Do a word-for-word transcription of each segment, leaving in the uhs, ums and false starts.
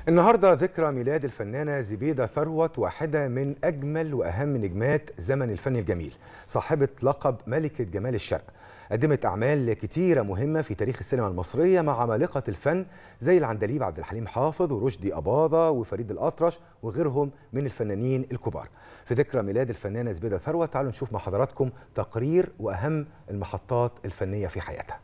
النهارده ذكرى ميلاد الفنانة زبيدة ثروت، واحدة من أجمل وأهم نجمات زمن الفن الجميل، صاحبة لقب ملكة جمال الشرق. قدمت أعمال كتيرة مهمة في تاريخ السينما المصرية مع عمالقة الفن زي العندليب عبد الحليم حافظ ورشدي أباظة وفريد الأطرش وغيرهم من الفنانين الكبار. في ذكرى ميلاد الفنانة زبيدة ثروت تعالوا نشوف مع حضراتكم تقرير وأهم المحطات الفنية في حياتها.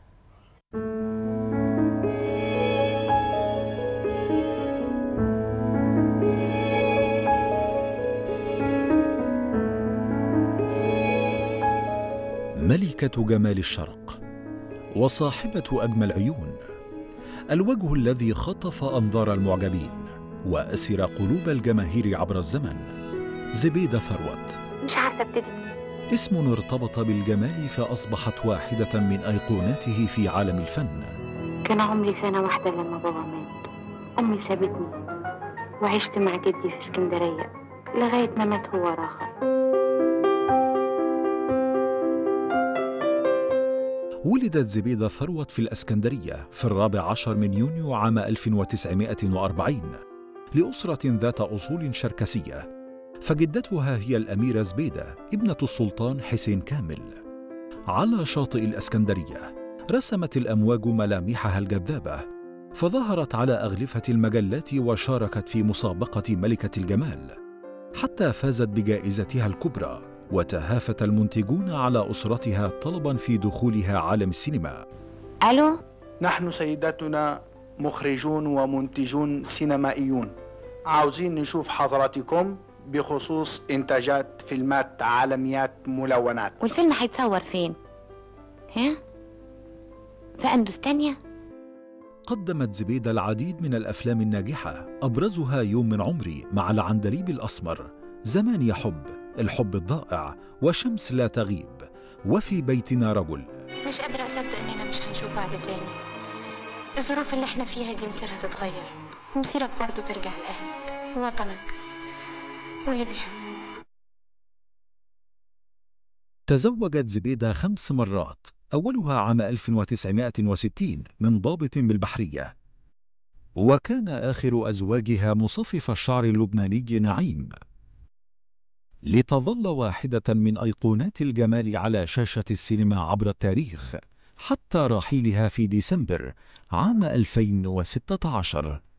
ملكة جمال الشرق وصاحبة أجمل عيون، الوجه الذي خطف أنظار المعجبين وأسر قلوب الجماهير عبر الزمن. زبيدة ثروت مش عارفة ابتدي. اسم ارتبط بالجمال فأصبحت واحدة من أيقوناته في عالم الفن. كان عمري سنة واحدة لما بابا مات، أمي سابتني وعشت مع جدي في اسكندرية لغاية ما مات هو راخر. ولدت زبيدة ثروت في الإسكندرية في الرابع عشر من يونيو عام ألف وتسعمائة وأربعين لأسرة ذات أصول شركسية، فجدتها هي الأميرة زبيدة ابنة السلطان حسين كامل. على شاطئ الإسكندرية رسمت الأمواج ملامحها الجذابة، فظهرت على أغلفة المجلات وشاركت في مسابقة ملكة الجمال حتى فازت بجائزتها الكبرى، وتهافت المنتجون على أسرتها طلبا في دخولها عالم السينما. ألو، نحن سيداتنا مخرجون ومنتجون سينمائيون، عاوزين نشوف حضراتكم بخصوص إنتاجات فيلمات عالميات ملونات. والفيلم هيتصور فين؟ ها؟ في أندوستانيا؟ قدمت زبيدة العديد من الأفلام الناجحة، أبرزها يوم من عمري مع العندليب الأسمر، زمان يا حب، الحب الضائع، وشمس لا تغيب، وفي بيتنا رجل. مش قادرة أصدق إننا مش هنشوف بعض تاني. الظروف اللي احنا فيها دي مصيرها تتغير، ومصيرك برضه ترجع لأهلك ووطنك واللي بيحبوك. تزوجت زبيدة خمس مرات، أولها عام ألف وتسعمائة وستين من ضابط بالبحرية، وكان آخر أزواجها مصفف الشعر اللبناني نعيم، لتظل واحدة من أيقونات الجمال على شاشة السينما عبر التاريخ حتى رحيلها في ديسمبر عام ألفين وستة عشر.